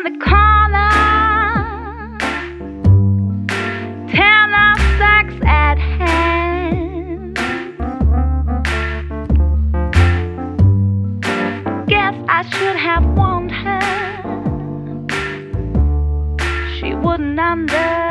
the corner, 10 of sex at hand. Guess I should have warned her. She wouldn't understand.